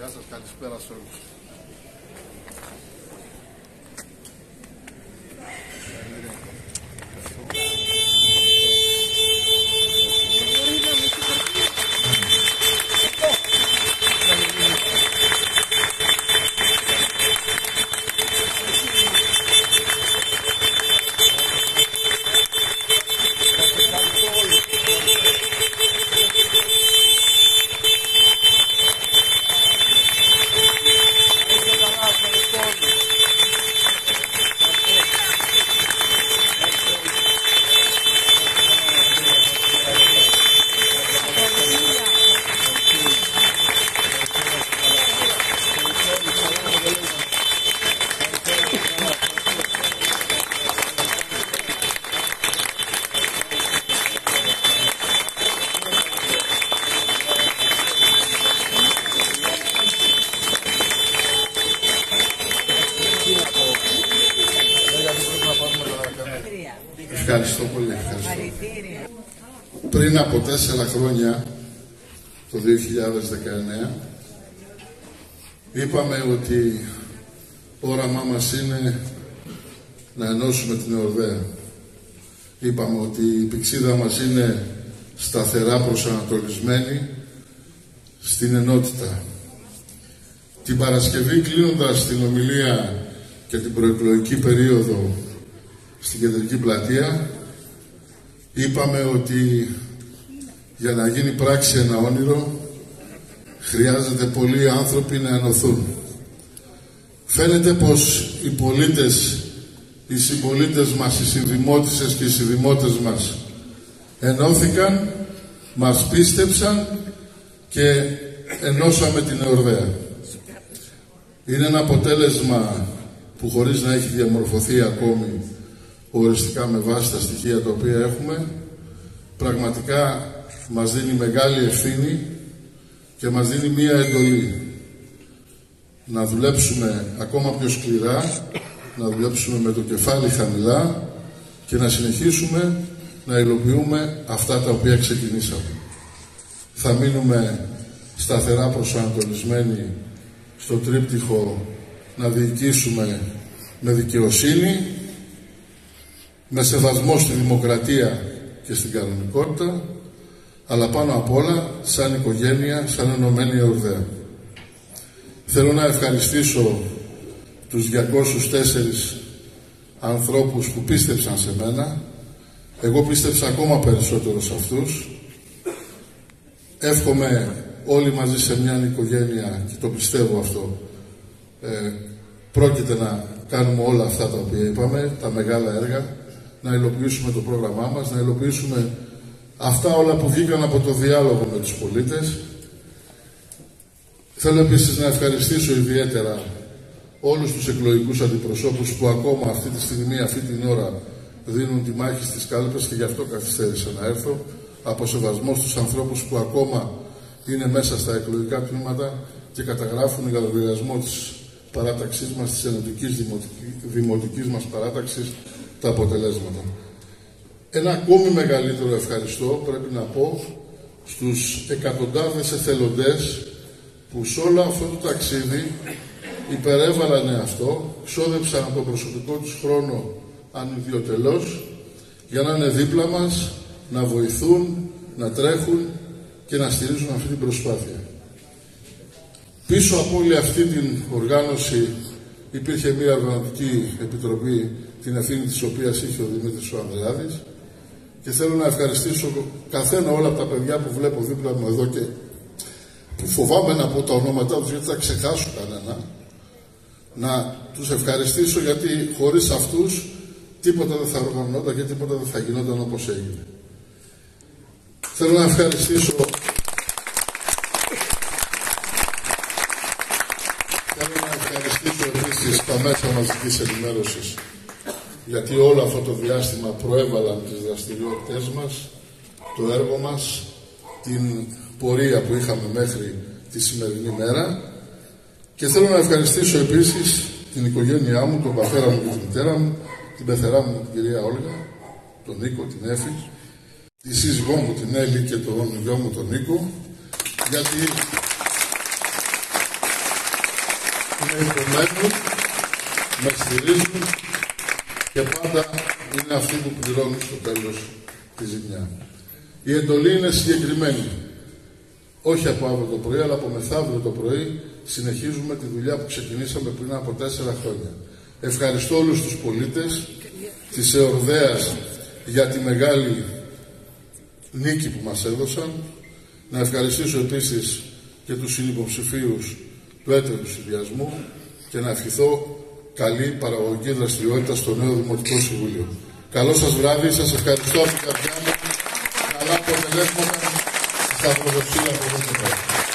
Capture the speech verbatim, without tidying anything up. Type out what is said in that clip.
Γεια σας, καλησπέρα σε όλους. Ευχαριστώ πολύ. Ευχαριστώ. Πριν από τέσσερα χρόνια, το δύο χιλιάδες δεκαεννέα, είπαμε ότι όραμά μας είναι να ενώσουμε την Εορδαία. Είπαμε ότι η πηξίδα μας είναι σταθερά προσανατολισμένη στην ενότητα. Την Παρασκευή, κλείνοντας την ομιλία και την προεκλογική περίοδο στην Κεντρική Πλατεία, είπαμε ότι για να γίνει πράξη ένα όνειρο χρειάζεται πολλοί άνθρωποι να ενωθούν. Φαίνεται πως οι πολίτες, οι συμπολίτες μας, οι συνδημότισσες και οι συνδημότες μας ενώθηκαν, μας πίστεψαν και ενώσαμε την Εορδαία. Είναι ένα αποτέλεσμα που χωρίς να έχει διαμορφωθεί ακόμη οριστικά με βάση τα στοιχεία τα οποία έχουμε, πραγματικά μας δίνει μεγάλη ευθύνη και μας δίνει μία εντολή να δουλέψουμε ακόμα πιο σκληρά, να δουλέψουμε με το κεφάλι χαμηλά και να συνεχίσουμε να υλοποιούμε αυτά τα οποία ξεκινήσαμε. Θα μείνουμε σταθερά προσανατολισμένοι στο τρίπτυχο να διοικήσουμε με δικαιοσύνη, με σεβασμό στη δημοκρατία και στην κανονικότητα, αλλά πάνω απ' όλα σαν οικογένεια, σαν ενωμένη Εορδαία. Θέλω να ευχαριστήσω τους διακόσιους τέσσερις ανθρώπους που πίστεψαν σε μένα. Εγώ πίστεψα ακόμα περισσότερο σε αυτούς. Εύχομαι όλοι μαζί σε μια οικογένεια, και το πιστεύω αυτό, ε, πρόκειται να κάνουμε όλα αυτά τα οποία είπαμε, τα μεγάλα έργα, να υλοποιήσουμε το πρόγραμμά μας, να υλοποιήσουμε αυτά όλα που βγήκαν από το διάλογο με τους πολίτες. Θέλω επίσης να ευχαριστήσω ιδιαίτερα όλους τους εκλογικούς αντιπροσώπους που ακόμα αυτή τη στιγμή, αυτή την ώρα, δίνουν τη μάχη στις κάλπες και γι' αυτό καθυστέρησα να έρθω, από σεβασμό στους ανθρώπους που ακόμα είναι μέσα στα εκλογικά τμήματα και καταγράφουν για λογαριασμό της παράταξής μας, της ενωτικής δημοτικής μας παράταξης, τα αποτελέσματα. Ένα ακόμη μεγαλύτερο ευχαριστώ πρέπει να πω στους εκατοντάδες εθελοντές που σε όλο αυτό το ταξίδι υπερέβαλαν αυτό, ξόδεψαν από το προσωπικό τους χρόνο ανιδιοτελώς για να είναι δίπλα μας, να βοηθούν, να τρέχουν και να στηρίζουν αυτή την προσπάθεια. Πίσω από όλη αυτή την οργάνωση υπήρχε μια οργανωτική επιτροπή, την ευθύνη της οποίας είχε ο Δημήτρης ο Ανδρεάδης, και θέλω να ευχαριστήσω καθένα όλα από τα παιδιά που βλέπω δίπλα μου εδώ και που φοβάμαι να πω τα ονόματά τους γιατί θα ξεχάσω κανένα, να τους ευχαριστήσω γιατί χωρίς αυτούς τίποτα δεν θα οργανωνόταν και τίποτα δεν θα γινόταν όπως έγινε. Θέλω να ευχαριστήσω Θέλω να ευχαριστήσω επίσης τα μέσα μαζικής ενημέρωσης, γιατί όλο αυτό το διάστημα προέβαλαν τις δραστηριότητες μας, το έργο μας, την πορεία που είχαμε μέχρι τη σημερινή μέρα. Και θέλω να ευχαριστήσω επίσης την οικογένειά μου, τον πατέρα μου και τη μητέρα μου, την πεθερά μου, την κυρία Όλγα, τον Νίκο, την Έφη, τη σύζυγό μου, την Έλλη, και τον γιο μου, τον Νίκο, γιατί με υπομένουν, με στηρίζουν και πάντα είναι αυτοί που πληρώνουν στο τέλος τη ζημιά. Η εντολή είναι συγκεκριμένη. Όχι από αύριο το πρωί, αλλά από μεθαύριο το πρωί συνεχίζουμε τη δουλειά που ξεκινήσαμε πριν από τέσσερα χρόνια. Ευχαριστώ όλους τους πολίτες της Εορδαίας για τη μεγάλη νίκη που μας έδωσαν. Να ευχαριστήσω επίσης και τους συνυποψηφίους του έτρεπου συνδυασμού και να ευχηθώ καλή παραγωγική δραστηριότητα στο νέο Δημοτικό Συμβούλιο. Καλό σας βράδυ, σας ευχαριστώ από την καρδιά μου. Καλά αποτελέσματα στα προδοσία από εδώ και πέρα.